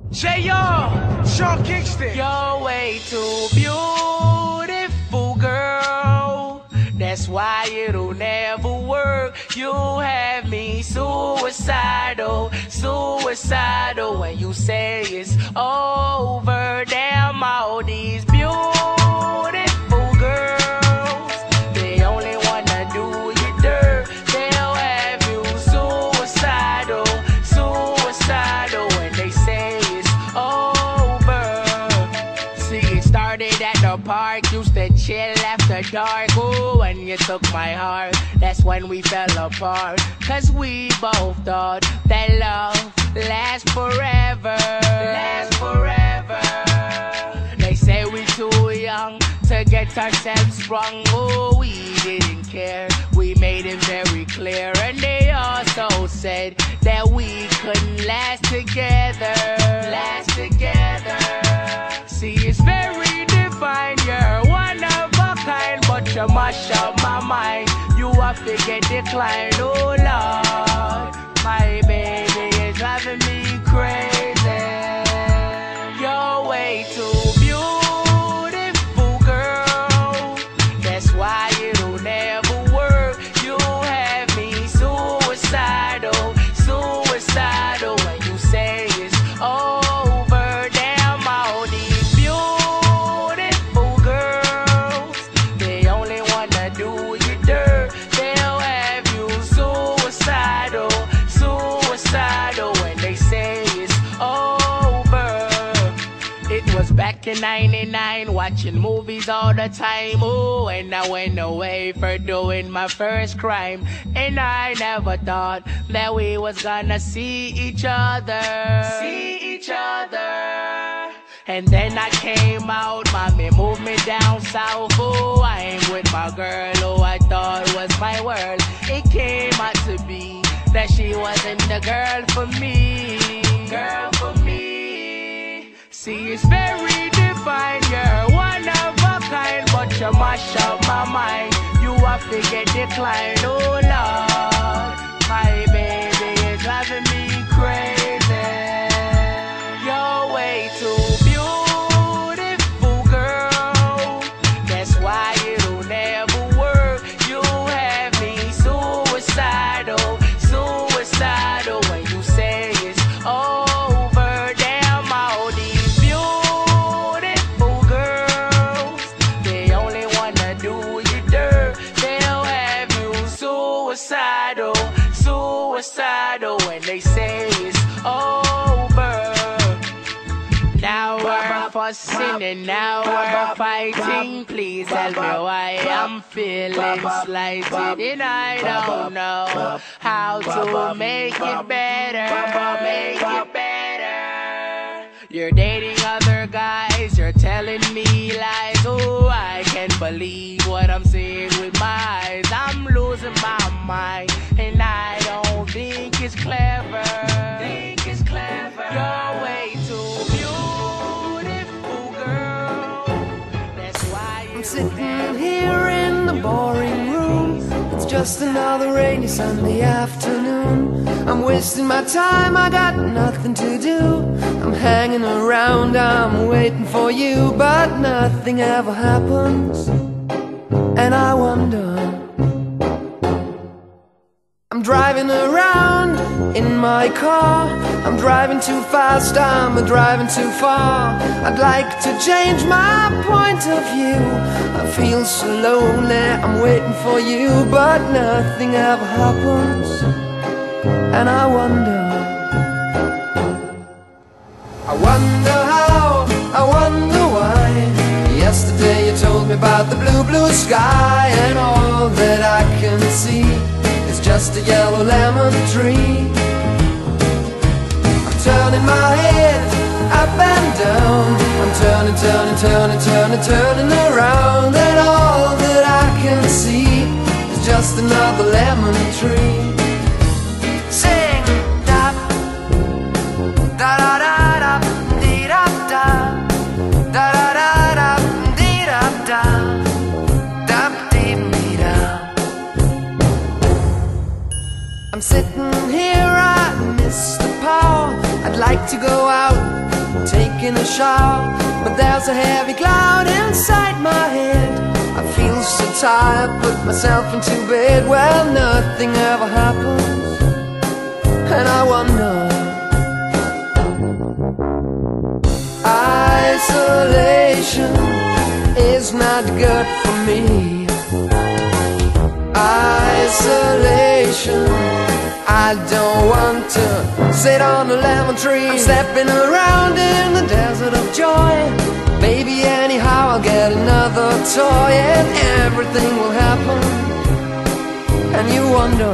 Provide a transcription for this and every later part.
J.R. Sean Kingston. You're way too beautiful, girl. That's why it'll never work. You have me suicidal, suicidal. When you say it's over, damn all these beautiful girls, they only wanna do you dirt. They'll have you suicidal, suicidal. When they say it's over. See, it started at the park, used to chill after dark. Ooh, when you took my heart, that's when we fell apart. Cause we both thought that love lasts forever, lasts forever. They say we too young to get ourselves sprung. Oh, we didn't care, we made it very clear. And they also said that we couldn't last together, last together. See, it's very divine, you're one of a kind, but you mash up my mind. You have to get declined, oh Lord. My baby is driving me crazy. You're way too beautiful, girl. That's why it'll never work. You have me suicidal, suicidal. When you say it's over, damn all these beautiful girls, they only wanna do you dirt. They'll have you suicidal, suicidal. When they say it's over. It was back in '99, watching movies all the time. Ooh, and I went away for doing my first crime. And I never thought that we was gonna see each other, see each other. And then I came out, mommy moved me down south. Oh, I ain't with my girl, who I thought was my world. It came out to be that she wasn't the girl for me, girl for me. See, it's very divine, you're one of a kind, but you mash up my mind. You have to get declined, oh Lord. My baby is driving me crazy. You're way too beautiful, girl. That's why it'll never work. You have me suicidal, suicidal. When you say it's over, damn all these beautiful girls, they only wanna do you dirt. They'll have you suicidal, suicidal. When they say it's over. Now we're fussing and now we're fighting. Please tell me why I'm feeling slighted. And I don't know how to make it better, make it better. You're dating other guys, you're telling me lies. Oh, I can't believe what I'm seeing with my eyes. I'm losing my mind, and I don't think it's clever. Think it's clever. You're way too beautiful, girl. That's why I'm sitting here in the boring room. It's just another rainy Sunday afternoon. I'm wasting my time, I got nothing to do. I'm hanging around, I'm waiting for you, but nothing ever happens. And I wonder, I'm driving around in my car. I'm driving too fast, I'm driving too far. I'd like to change my point of view. I feel so lonely, I'm waiting for you, but nothing ever happens. And I wonder how, I wonder why. Yesterday you told me about the blue, blue sky, and all that I can see is just a yellow lemon tree. I'm turning my head up and down. I'm turning, turning, turning, turning, turning around, and all that I can see is just another lemon tree. Sing da da da da da dee da da da da da da dee da da da dee dee da. I'm sitting here, I miss the power. I'd like to go out, taking a shower, but there's a heavy cloud inside my head. I feel so tired, put myself into bed where nothing ever happens, and I wonder. Isolation is not good for me. Isolation, I don't want to sit on a lemon tree. I'm stepping around in the desert of joy. Maybe anyhow I'll get another toy and everything will happen. And you wonder,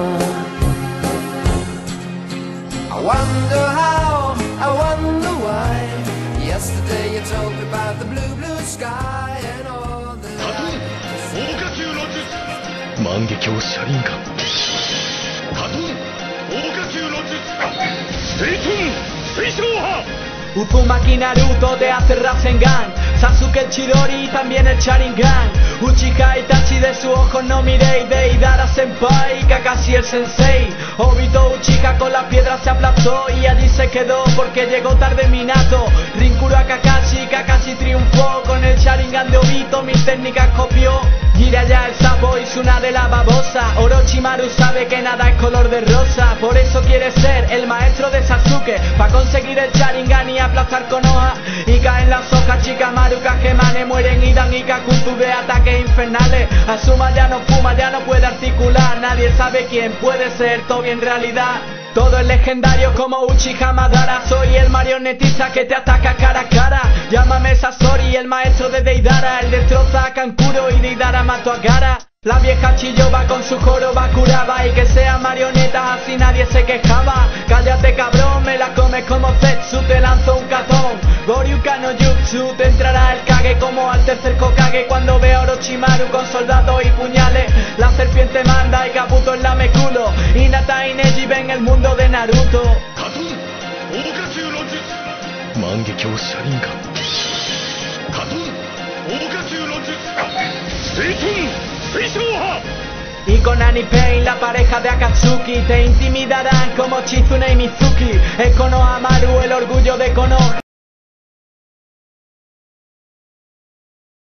I wonder how, I wonder why. Yesterday you told me about the blue, blue sky and all that I 万華鏡車輪眼カトン大火球の術水遁水晶派 Uzumaki Naruto te hace Rasengan, Sasuke el Chidori y también el Sharingan. Uchiha Itachi de sus ojos no miréis, Deidara Senpai y Kakashi el Sensei. Obito Uchiha con las piedras se aplastó y allí se quedó porque llegó tarde Minato. Rinkuro a Kakashi, Kakashi triunfó con el Sharingan de Obito, mis técnicas copió. Jiraiya el sapo y Tsunade la babosa. Orochimaru sabe que nada es color de rosa, por eso quiere ser el maestro de Sasuke, pa' conseguir el Sharingan y aplastar con hoja. Y caen las hojas, Shikamaru, Kageyamane mueren y Dan y Kakuzu de ataques infernales. Asuma ya no fuma, ya no puede articular, nadie sabe quién puede ser Tobi en realidad. Todo es legendario como Uchiha Madara. Soy el marionetista que te ataca cara a cara. Llámame Sasori, el maestro de Deidara. Él destroza a Kankuro y Deidara mató a Gaara. La vieja Chiyoba con su joroba curaba, y que sea marioneta así nadie se quejaba. Cállate cabrón, me la comes como Zetsu, te lanzo un katón. Goryuka no Jutsu, te entrará el Kage como al tercer Hokage. Cuando veo a Orochimaru con soldados y puñales, la serpiente manda y Kabuto en la meculo. Hinata y Neji ven el mundo de Naruto. カトン大火球の術万華鏡車輪眼カトン大火球の術水遁水晶派 Y con Annie Pain, la pareja de Akatsuki, te intimidarán como Chizune y Mizuki. Es Konohamaru, el orgullo de Konoha.